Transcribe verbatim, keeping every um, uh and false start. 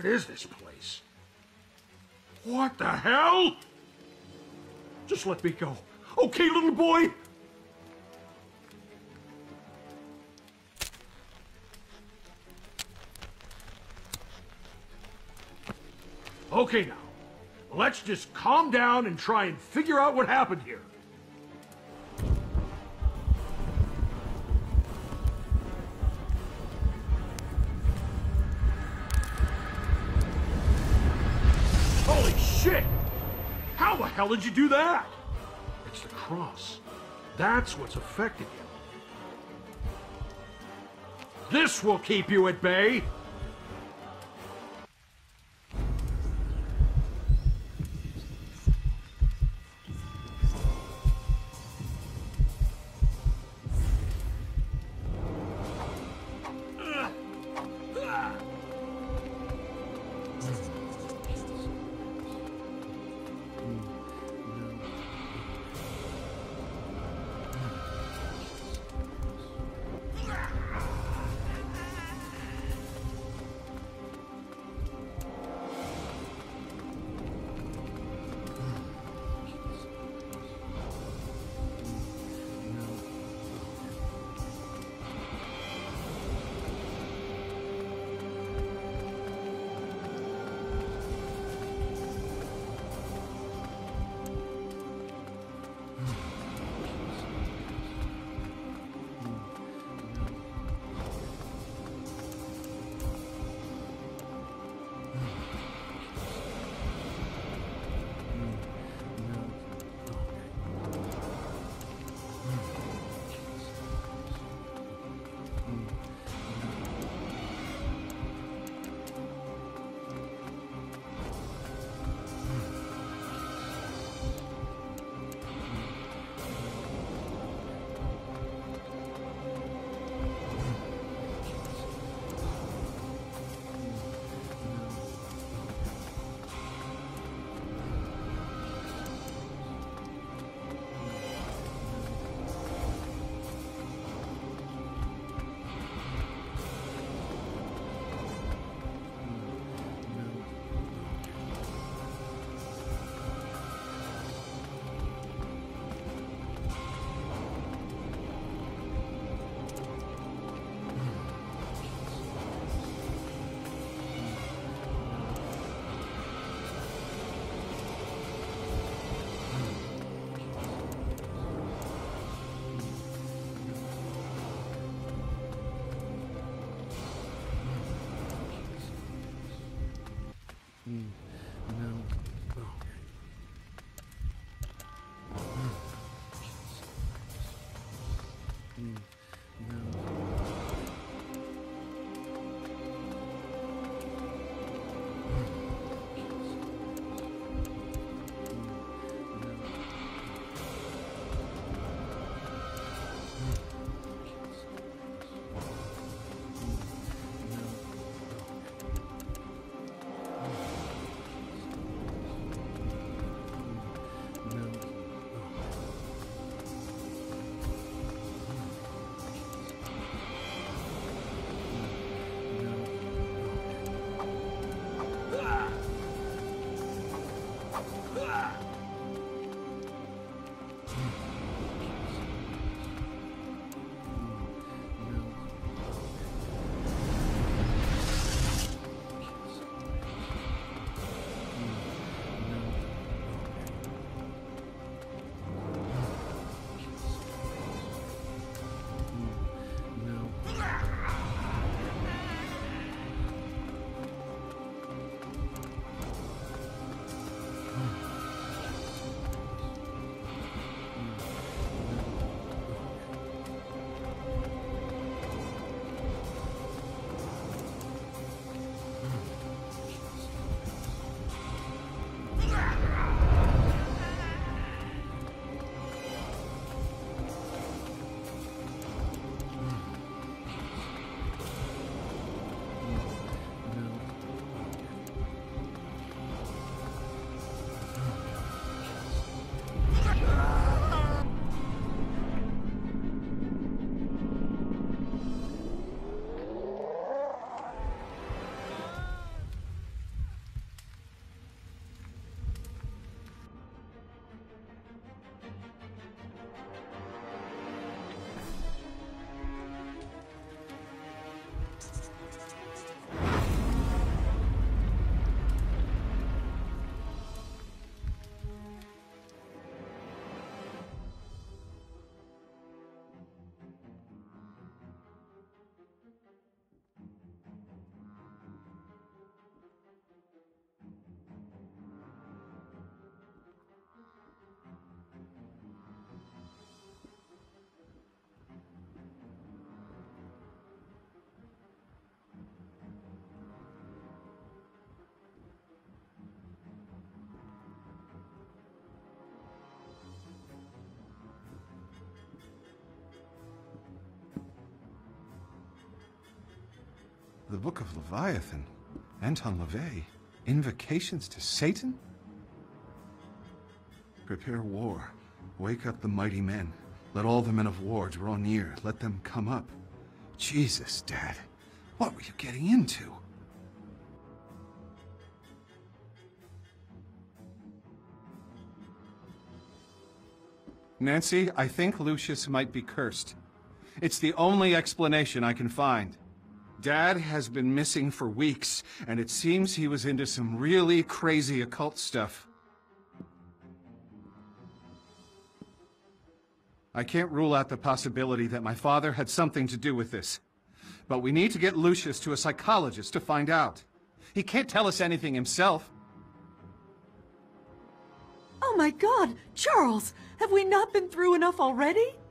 is this place? What the hell? Just let me go. Okay, little boy? Okay now, let's just calm down and try and figure out what happened here. Holy shit! How the hell did you do that? It's the cross. That's what's affected you. This will keep you at bay. The Book of Leviathan. Anton LaVey. Invocations to Satan? Prepare war. Wake up the mighty men. Let all the men of war draw near. Let them come up. Jesus, Dad. What were you getting into? Nancy, I think Lucius might be cursed. It's the only explanation I can find. Dad has been missing for weeks, and it seems he was into some really crazy occult stuff. I can't rule out the possibility that my father had something to do with this. But we need to get Lucius to a psychologist to find out. He can't tell us anything himself. Oh my God! Charles! Have we not been through enough already?